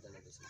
देना तुसीं।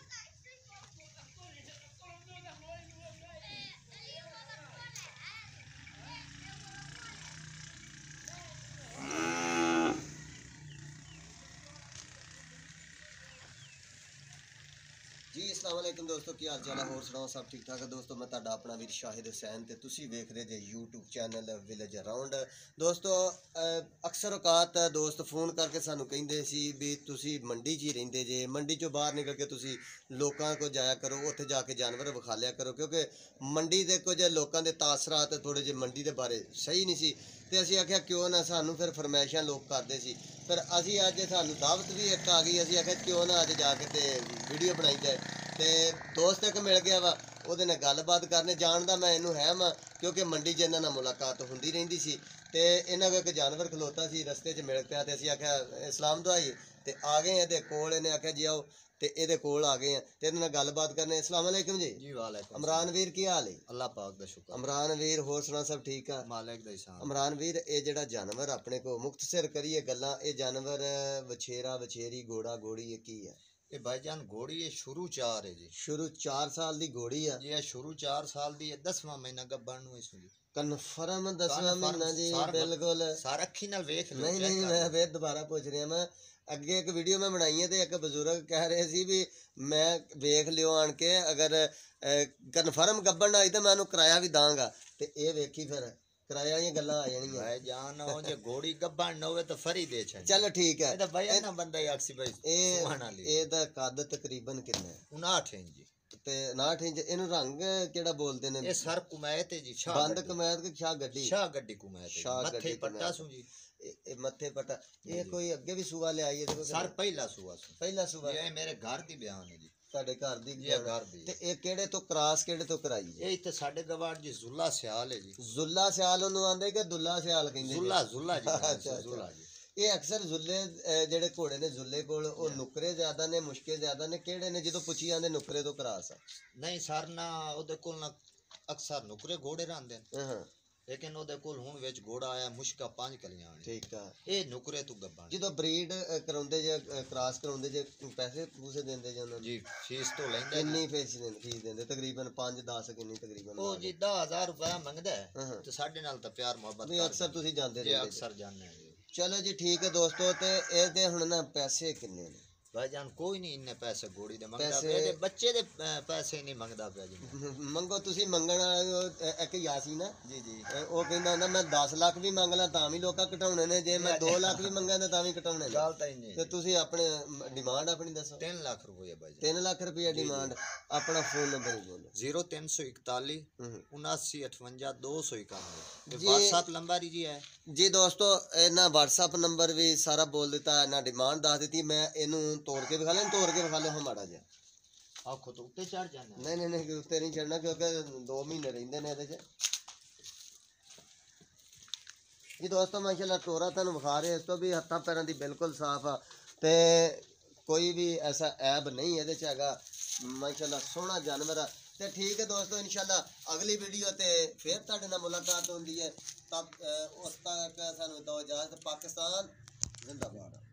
जी अस्सलाम वालेकुम दोस्तों, की हाल चाल है? होर सुनाओ, सब ठीक ठाक है दोस्तों। मैं तुहाडा अपना वीर शाहिद हुसैन ते तुसीं वेख रहे जे यूट्यूब चैनल विलेज अराउंड। दोस्तों अक्सर औकात दोस्त फोन करके सानू कहिंदे सी भी तुसीं मंडी च ही रहिंदे जे, मंडी चों बाहर निकल के तुसीं लोकां को जाया करो, उत्थे जाके जानवर विखा लिया करो, क्योंकि मंडी दे कुछ लोकां दे तासरात थोड़े जे मंडी दे बारे सही नहीं सी। ते असीं आख्या क्यों ना सानू फिर फरमाइशां लोग करदे सी, फिर असीं अज सानू दावत भी एक आ गई, असीं आख्या क्यों ना अज जाके ते वीडियो बनाई जाए। ते दोस्त एक मिल गया वा, ਉਹਦੇ ਨਾਲ ਗੱਲਬਾਤ करने जानदा मैं इनू है मैं, क्योंकि मंडी च इन्हां नाल मुलाकात हुंदी रहिंदी सी। ते इन्हां कोल एक जानवर खलोता सी, रस्ते च मिल पिया ते असीं आख्या इस्लाम दुआई ते आ गए इहदे कोल। इन्हें आख्या जी आओ ते इहदे कोल आ गए हैं ते इहदे नाल गल्लबात करने। अस्सलाम वालेकुम जी। जी वालेकुम। इमरान वीर की हाल है? अल्लाह पाक दा शुक्र। इमरान वीर होर सुना सब ठीक है? मालिक दा एहसान। इमरान वीर ये जिहड़ा जानवर अपने को मुख्तसर करिए गल्लां, ये जानवर वछेरा वछेरी घोड़ा घोड़ी ये की है? ये भाईजान घोड़ी है शुरू 4 है जी। शुरू 4 साल दी घोड़ी है जी, शुरू 4 साल दी है। 10वां महीना गब्बन नु इस जी कन्फर्म 10वां महीना जी? बिल्कुल सारा अखी नाल वेख लो। नहीं मैं फिर दोबारा पूछ रहा, मैं अगे एक वीडियो में बनाई है तो एक बजुर्ग कह रहे सी भी मैं वेख लियो आन के, अगर कन्फर्म गब्बन आई तो मैं उन्हें किराया भी दांगा। तो ये वेखी फिर किराए वाली गल्लां आ जानियां। भाईजान हो जे घोड़ी गब्बन न होवे तो फरी दे छ। चलो ठीक है। ए तो भाई ना बंदा ही आक्सी भाई सुभान अल्लाह। ए दा कद तकरीबन कितना है? 59 इंच जी। ते 59 इंच। इनु रंग केड़ा बोलदे ने? ए सर कुमैत है जी। शाह बंद कुमैत के शाह गड्डी? शाह गड्डी कुमैत है। मथे पट्टा सु जी। मथे पट्टा। ये कोई अगे भी सुवा ले आई है? देखो सर पहला सुवा सु। पहला सुवा। ये मेरे घर दी बयान है जी। ਤੁਹਾਡੇ ਘਰ ਦੀ? ਜੀ ਘਰ ਦੀ। ਤੇ ਇਹ ਕਿਹੜੇ ਤੋਂ ਕ੍ਰਾਸ ਕਿਹੜੇ ਤੋਂ ਕਰਾਈ ਹੈ? ਇਹ ਇੱਥੇ ਸਾਡੇ ਗਵਾੜ ਜੀ ਜ਼ੁੱਲਾ ਸਿਆਲ ਹੈ ਜੀ। ਜ਼ੁੱਲਾ ਸਿਆਲ ਉਹਨੂੰ ਆਂਦੇ ਕਿ ਦੁੱਲਾ ਸਿਆਲ ਕਹਿੰਦੇ? ਜ਼ੁੱਲਾ ਜ਼ੁੱਲਾ ਜੀ। ਅੱਛਾ ਜ਼ੁੱਲਾ ਜੀ। ਇਹ ਅਕਸਰ ਜ਼ੁੱਲੇ ਜਿਹੜੇ ਘੋੜੇ ਨੇ ਜ਼ੁੱਲੇ ਕੋਲ ਉਹ ਨੁਕਰੇ ਜ਼ਿਆਦਾ ਨੇ, ਮੁਸ਼ਕੇ ਜ਼ਿਆਦਾ ਨੇ, ਕਿਹੜੇ ਨੇ ਜਦੋਂ ਪੁੱਛੀ ਜਾਂਦੇ ਨੁਕਰੇ ਤੋਂ ਕ੍ਰਾਸ ਆ? ਨਹੀਂ ਸਰ ਨਾ ਉਹਦੇ ਕੋਲ ਨਾ ਅਕਸਰ ਨੁਕਰੇ ਘੋੜੇ ਰਹਿੰਦੇ ਨੇ। ਹਾਂ लेकिन ਉਹਦੇ ਕੋਲ ਹੁਣ ਵਿੱਚ ਘੋੜਾ ਆਇਆ ਮੁਸ਼ਕਾ 5 ਕਲੀਆਂ ਵਾਲੀ। ਠੀਕ ਆ। ਇਹ ਨੁਕਰੇ ਤੋਂ ਗੱਬਾਂ ਜਦੋਂ ਬਰੀਡ ਕਰਾਉਂਦੇ ਜੇ ਕ੍ਰਾਸ ਕਰਾਉਂਦੇ ਜੇ ਪੈਸੇ ਪੂਸੇ ਦਿੰਦੇ ਜੇ ਉਹਨਾਂ ਨੂੰ? ਜੀ ਫੀਸ ਤੋਂ ਲੈਂਦੇ। ਕਿੰਨੀ ਫੀਸ ਦਿੰਦੇ? ਤਕਰੀਬਨ 5-10 ਕਿੰਨੀ ਤਕਰੀਬਨ? ਉਹ ਜੀ 10000 ਰੁਪਇਆ ਮੰਗਦਾ ਹੈ ਤੇ ਸਾਡੇ ਨਾਲ ਤਾਂ ਪਿਆਰ ਮੁਹੱਬਤ ਵੀ ਅਕਸਰ ਤੁਸੀਂ ਜਾਂਦੇ ਜੀ। ਰਹਿੰਦੇ? ਅਕਸਰ ਜਾਂਦੇ ਹਾਂ। ਚਲੋ ਜੀ ਠੀਕ ਹੈ ਦੋਸਤੋ। ਤੇ ਇਹਦੇ ਹੁਣ ਨਾ ਪੈਸੇ ਕਿੰਨੇ ਨੇ? भाईजान कोई नहीं इन्ने पैसे घोड़ी दे मंगदा पे, बच्चे दे पैसे नहीं मंगदा पे जी। ਮੰਗੋ ਤੁਸੀਂ ਮੰਗਣ ਵਾਲੇ ਇੱਕ ਯਾਸੀ ਨਾ जी जी ਉਹ ਕਹਿੰਦਾ ਹੁੰਦਾ ਮੈਂ 10 ਲੱਖ ਵੀ ਮੰਗ ਲਾਂ ਤਾਂ ਵੀ ਲੋਕਾਂ ਘਟਾਉਣੇ ਨੇ, ਜੇ ਮੈਂ 2 ਲੱਖ ਵੀ ਮੰਗਾਂ ਤਾਂ ਵੀ ਘਟਾਉਣੇ ਨੇ। ਗੱਲ ਤਾਂ ਇੰਨੀ ਤੇ ਤੁਸੀਂ ਆਪਣੇ ਡਿਮਾਂਡ ਆਪਣੀ ਦੱਸੋ। 3 लाख रुपये भाईजान। 3 ਲੱਖ ਰੁਪਏ ਡਿਮਾਂਡ। ਆਪਣਾ ਫੋਨ ਨੰਬਰ ਬੋਲੋ। 0341 7958 291। जी। व्हाट्सएप नंबर ही जी है ਜੀ ਦੋਸਤੋ ਇਹਨਾਂ WhatsApp ਨੰਬਰ ਵੀ ਸਾਰਾ ਬੋਲ ਦਿੱਤਾ, ਇਹਨਾਂ ਡਿਮਾਂਡ ਦੱਸ ਦਿੱਤੀ। ਮੈਂ ਇਹਨੂੰ ਤੋੜ ਕੇ ਵਿਖਾ ਲੈਣ, ਤੋੜ ਕੇ ਵਿਖਾ ਲਓ ਮਾੜਾ ਜਿਹਾ। आखो तो उत्ते चढ़ जाना। नहीं उत्ते नहीं चढ़ना, क्योंकि 2 महीने रहिंदे ने ਇਹਦੇ 'ਚ। जी दोस्तों माशाल्लाह टोरा तुहानू विखा रहे, इस तो भी हत्थां पैरां दी बिल्कुल साफ आ ते कोई भी ऐसा ऐब नहीं ਇਹਦੇ 'ਚ हैगा। माशाल्लाह सोहना जानवर आ। ਤੇ ठीक है दोस्तों, इंशाल्लाह अगली वीडियो ते फिर तुहाडे नाल मुलाकात होंदी है। तब उस तक सानू दो इजाजत। पाकिस्तान जिंदाबाद।